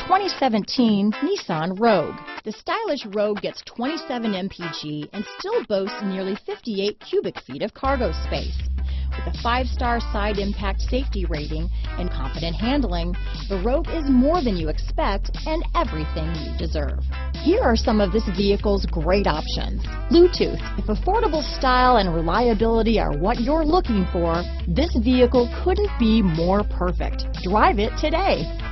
2017 Nissan Rogue. The stylish Rogue gets 27 mpg and still boasts nearly 58 cubic feet of cargo space. With a 5-star side impact safety rating and confident handling, the Rogue is more than you expect and everything you deserve. Here are some of this vehicle's great options. Bluetooth. If affordable style and reliability are what you're looking for, this vehicle couldn't be more perfect. Drive it today.